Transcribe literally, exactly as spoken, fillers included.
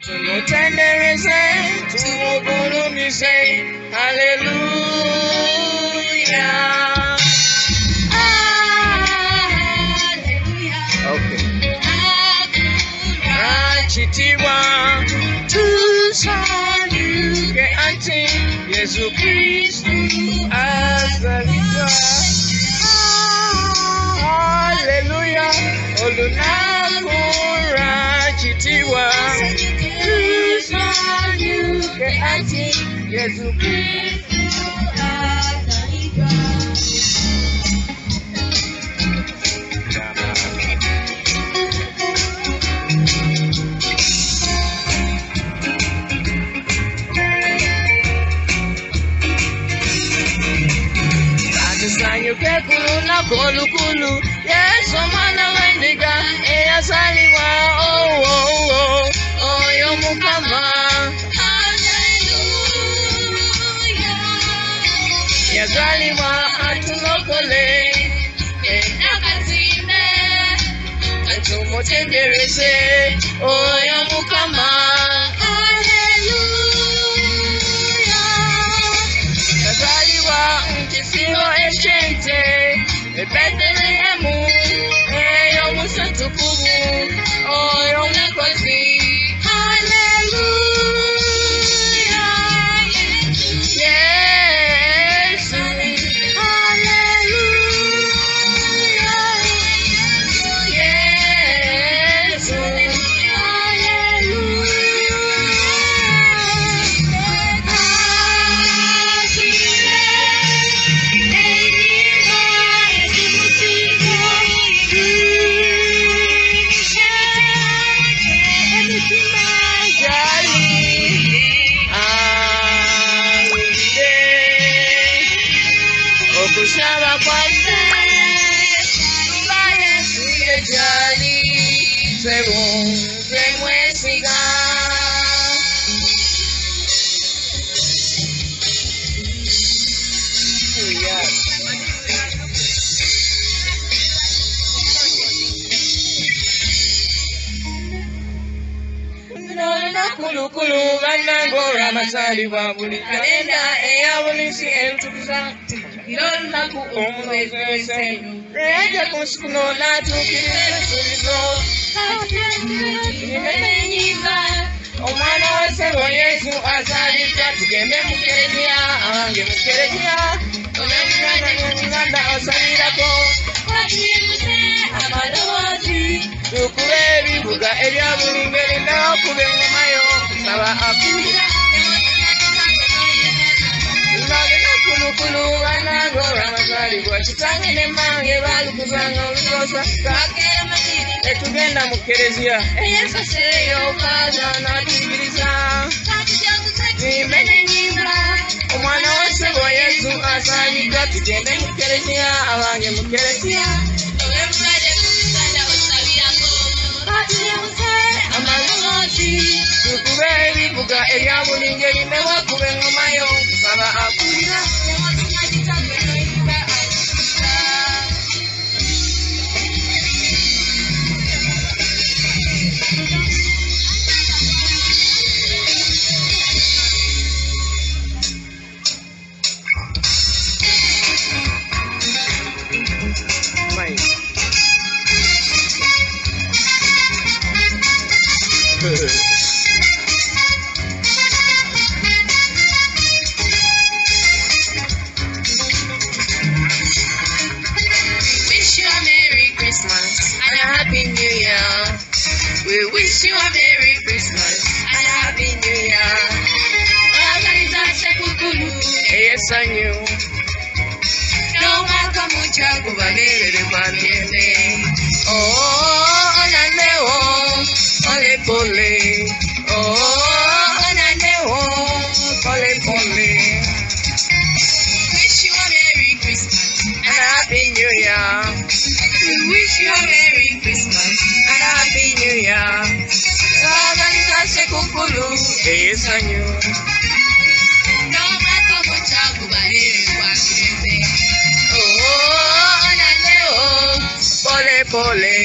Tumutendereze, tumugulumize, hallelujah. Okay. Achitiwa, tusanyuke anti, Yesu Kristu azaliwa. Hallelujah. Olunakura chitiwa, tusanyuke anti, Yesu Kristu azaliwa. Sanyuke kuluna kulu kulu, Yesu mwana wendiga, eyazaliwa, oh oh oh, oh yomukama, hallelujah. Yazaliwa atulokole, enakazine, atumutendereze, oh yomukama, hallelujah. Yazaliwa mkisiwa echente, Betelehemu, eyo musatukumu, oyo mukozi, hallelujah, Yesu, hallelujah, Yesu, Kusaba kwase, tubaye suye jali, segun semwe siga. Nona kulu kulu banangora masali babuli kalenda eya bulisi entukuza. Ilona ku omwezese reja kuskuno na tukirizo nimenyiza omwana wase wa Yesu azalika tugende mukerejia ange mukerejia onemwana n'omwana osalirako atiyuse amalowoozi tukube ebibuga ebya buli ngeri n'okuba engoma saba akulira Kulu wanago ramazali kwa chitange ne mange bali kuzanga ulukosa kakera matini etugenda mukerezia Yesu seyo kaza na tibiriza nimene nyimba omwana wase wa Yesu azalika tugende mukerezia abange mukerezia oyemulade kusanda osabirako atiyuse amalowoozi tukube ebibuga ebya buli ngeri ne wakuba engoma yo saba akulira We wish you a Merry Christmas and a Happy New Year. Yes, I knew. No matter mucha kubagere kwamiende. Oh, onane oh, ole pole. Oh, onane oh, ole pole. Wish you a Merry Christmas and a Happy New Year. We wish you a Merry Christmas and a Happy New Year. Organiza sekukulu, yes I knew. No matter what you kubagere kwamiende. Oh, onane oh, pole pole.